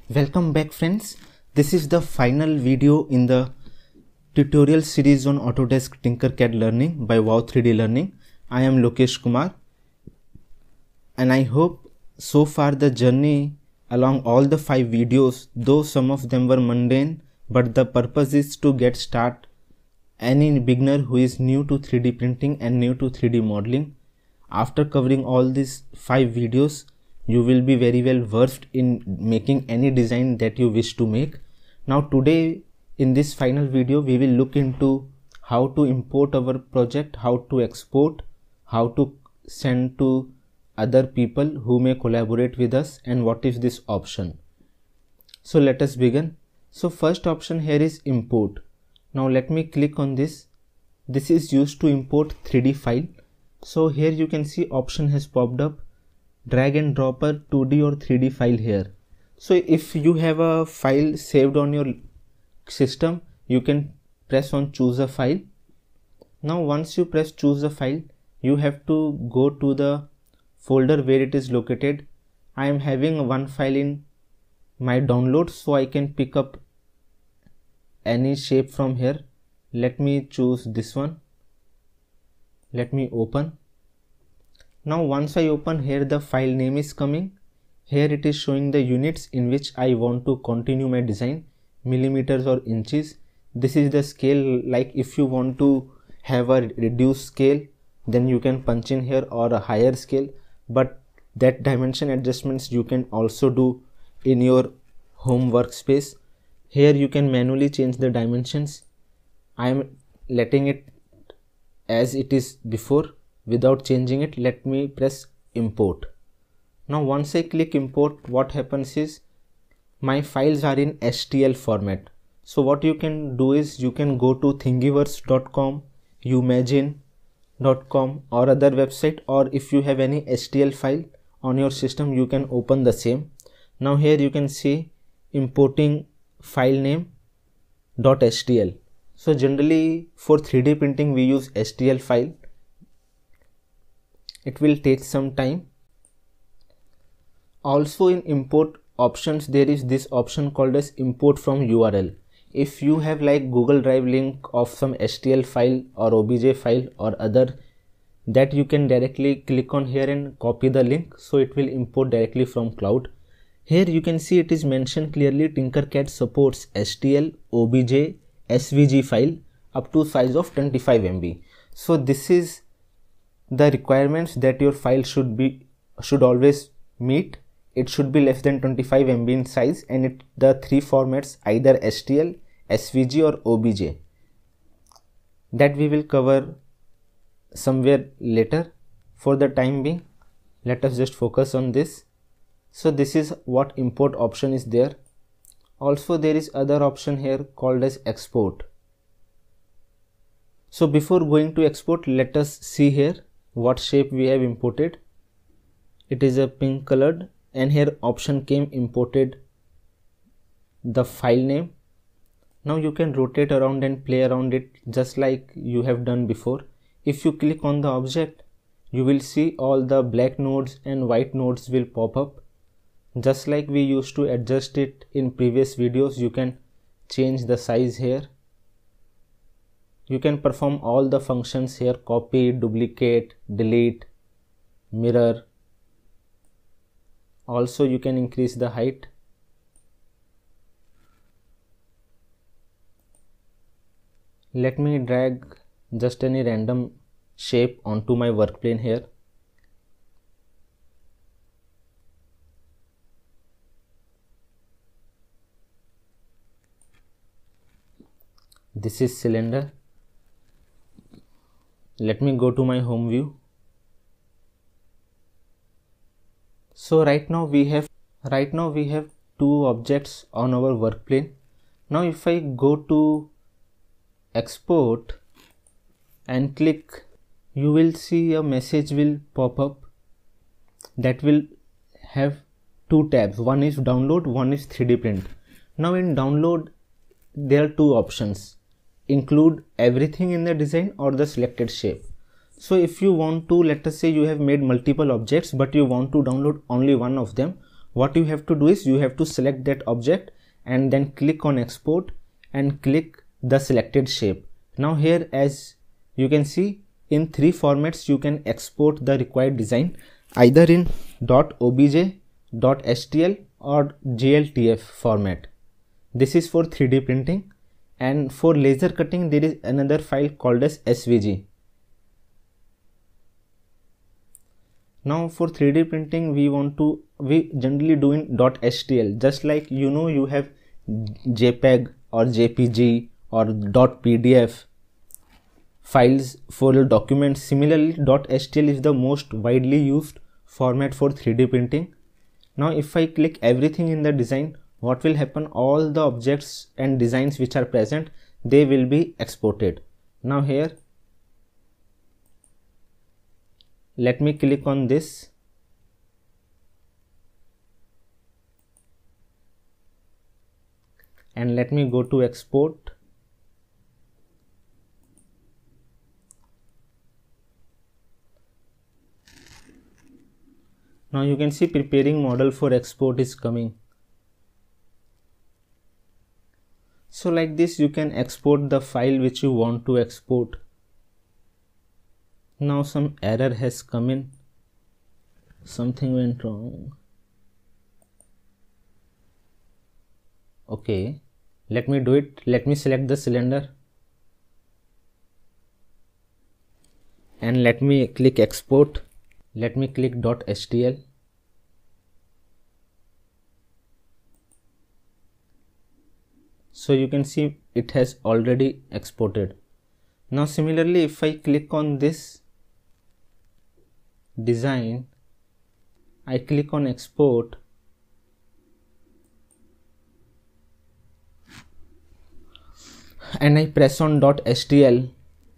Welcome back friends. This is the final video in the tutorial series on Autodesk Tinkercad Learning by Wow3D Learning. I am Lokesh Kumar and I hope so far the journey along all the 5 videos, though some of them were mundane, but the purpose is to get start any beginner who is new to 3D printing and new to 3D modeling. After covering all these 5 videos, you will be very well versed in making any design that you wish to make. Now today in this final video we will look into how to import our project, how to export, how to send to other people who may collaborate with us, and what is this option. So let us begin. So first option here is import. Now let me click on this. This is used to import 3D file. So here you can see option has popped up. Drag and drop a 2D or 3D file here. So if you have a file saved on your system, you can press on choose a file. Now once you press choose a file, you have to go to the folder where it is located. I am having one file in my downloads, so I can pick up any shape from here. Let me choose this one. Let me open. Now once I open, here the file name is coming. Here it is showing the units in which I want to continue my design, millimeters or inches. This is the scale, like if you want to have a reduced scale, then you can punch in here, or a higher scale, but that dimension adjustments you can also do in your home workspace. Here you can manually change the dimensions. I am letting it as it is before without changing it. Let me press import. Now once I click import, what happens is my files are in STL format. So what you can do is you can go to thingiverse.com, umagine.com or other website, or if you have any STL file on your system, you can open the same. Now here you can see importing file name .stl. So generally for 3D printing we use STL file. It will take some time. Also in import options there is this option called as import from URL. If you have like Google Drive link of some STL file or OBJ file or other, that you can directly click on here and copy the link, so it will import directly from cloud. Here you can see it is mentioned clearly Tinkercad supports STL, OBJ, SVG file up to size of 25 MB. So this is the requirements that your file should always meet. It should be less than 25 MB in size, and the 3 formats, either STL, SVG or OBJ, that we will cover somewhere later. For the time being, let us just focus on this. So this is what import option is there. Also there is other option here called as export. So before going to export, let us see here what shape we have imported. It is a pink colored, and here option came imported the file name. Now you can rotate around and play around it just like you have done before. If you click on the object, you will see all the black nodes and white nodes will pop up. Just like we used to adjust it in previous videos, you can change the size here. You can perform all the functions here: copy, duplicate, delete, mirror. Also you can increase the height. Let me drag just any random shape onto my work plane here. This is cylinder. Let me go to my home view. So right now we have 2 objects on our work plane. Now if I go to export and click, you will see a message will pop up that will have 2 tabs. One is download, one is 3D print. Now in download there are 2 options: include everything in the design or the selected shape. So if you want to, let us say you have made multiple objects but you want to download only one of them, what you have to do is you have to select that object and then click on export and click the selected shape. Now here, as you can see, in 3 formats you can export the required design, either in .obj, .stl or gltf format. This is for 3D printing, and for laser cutting there is another file called as svg. Now for 3D printing we generally do in .stl, just like you have JPEG or JPG or .pdf files for your documents. Similarly, .stl is the most widely used format for 3D printing. Now if I click everything in the design, what will happen? All the objects and designs which are present, they will be exported. Now here, let me click on this. And let me go to export. Now you can see preparing model for export is coming. So like this you can export the file which you want to export. Now some error has come in. Something went wrong. Okay, let me do it. Let me select the cylinder and let me click export. Let me click .stl. So you can see it has already exported. Now similarly, if I click on this design, I click on export, and I press on .stl,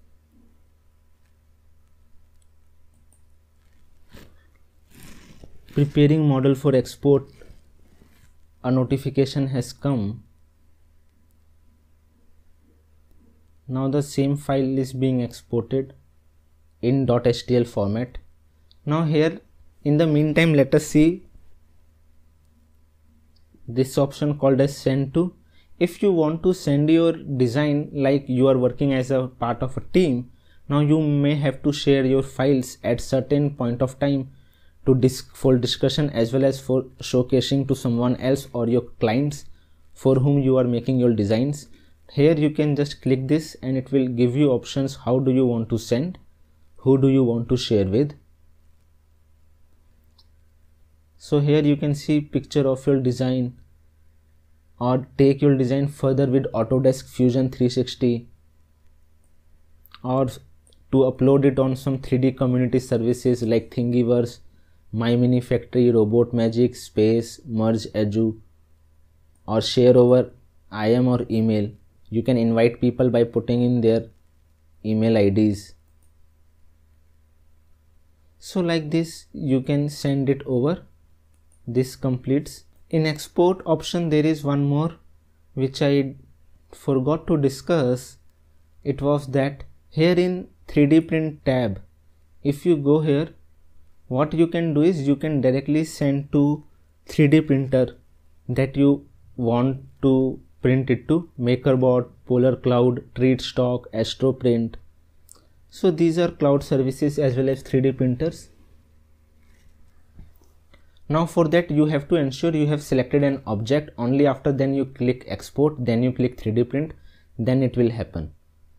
preparing model for export, a notification has come. Now the same file is being exported in .stl format. Now here, in the meantime, let us see this option called as send to. If you want to send your design, like you are working as a part of a team, now you may have to share your files at certain point of time for discussion as well as for showcasing to someone else or your clients for whom you are making your designs. Here you can just click this and it will give you options. How do you want to send? Who do you want to share with? So here you can see picture of your design, or take your design further with Autodesk Fusion 360, or to upload it on some 3D community services like Thingiverse, My Mini Factory, Robot Magic, Space, Merge Edu, or share over IM or email. You can invite people by putting in their email IDs. So like this you can send it over. This completes. In export option there is one more which I forgot to discuss. It was that here in 3D print tab, if you go here, what you can do is you can directly send to 3D printer that you want to print it to. MakerBot, Polar Cloud, TreatStock, AstroPrint. So these are cloud services as well as 3D printers. Now for that you have to ensure you have selected an object. Only after then you click export, then you click 3D print, then it will happen.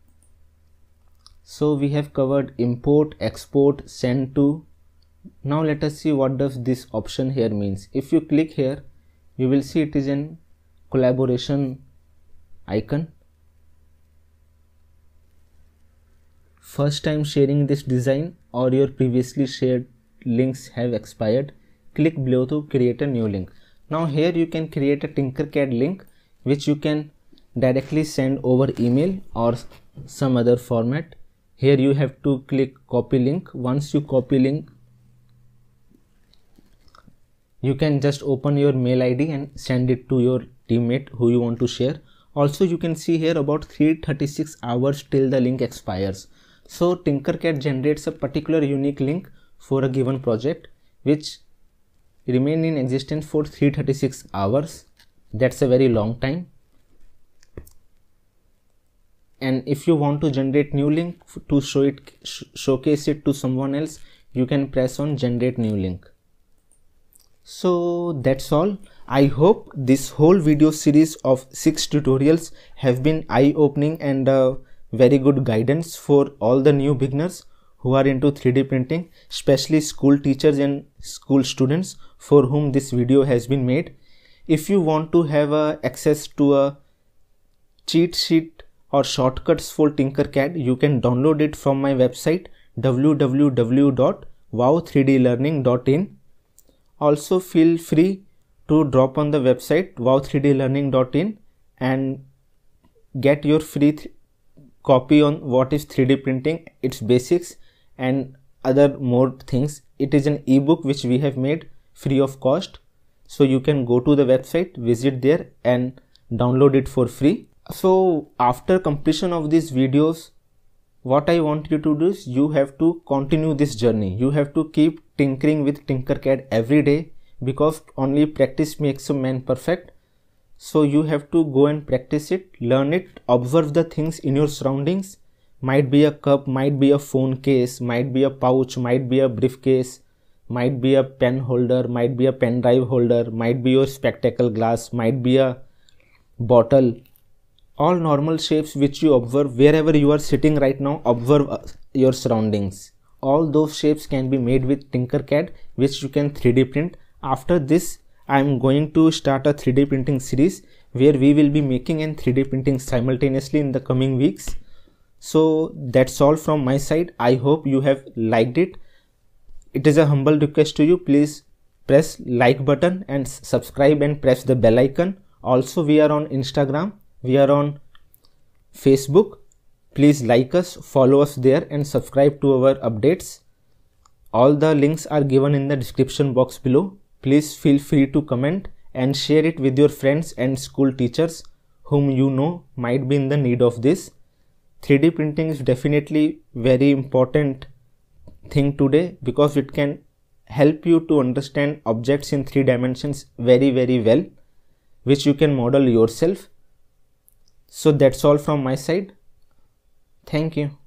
So we have covered import, export, send to. Now let us see what does this option here means. If you click here, you will see it is an collaboration icon. First time sharing this design or your previously shared links have expired. Click below to create a new link. Now here you can create a Tinkercad link which you can directly send over email or some other format. Here you have to click copy link. Once you copy link, you can just open your mail ID and send it to your teammate who you want to share. Also you can see here about 336 hours till the link expires. So Tinkercad generates a particular unique link for a given project which remain in existence for 336 hours. That's a very long time. And if you want to generate new link to showcase it to someone else, you can press on generate new link. So that's all. I hope this whole video series of 6 tutorials have been eye-opening and very good guidance for all the new beginners who are into 3D printing, especially school teachers and school students for whom this video has been made. If you want to have access to a cheat sheet or shortcuts for Tinkercad, you can download it from my website www.wow3dlearning.in. Also feel free to drop on the website wow3dlearning.in and get your free copy on what is 3D printing, its basics and other more things. It is an ebook which we have made free of cost. So you can go to the website, visit there and download it for free. So after completion of these videos, what I want you to do is you have to continue this journey. You have to keep tinkering with Tinkercad every day, because only practice makes a man perfect. So you have to go and practice it, learn it, observe the things in your surroundings. Might be a cup, might be a phone case, might be a pouch, might be a briefcase, might be a pen holder, might be a pen drive holder, might be your spectacle glass, might be a bottle. All normal shapes which you observe wherever you are sitting right now. Observe your surroundings. All those shapes can be made with Tinkercad, which you can 3D print. After this, I am going to start a 3D printing series where we will be making and 3D printing simultaneously in the coming weeks. So that's all from my side. I hope you have liked it. It is a humble request to you. Please press like button and subscribe and press the bell icon. Also, we are on Instagram. We are on Facebook. Please like us, follow us there and subscribe to our updates. All the links are given in the description box below. Please feel free to comment and share it with your friends and school teachers whom you know might be in the need of this. 3D printing is definitely very important thing today, because it can help you to understand objects in 3 dimensions very well, which you can model yourself. So that's all from my side. Thank you.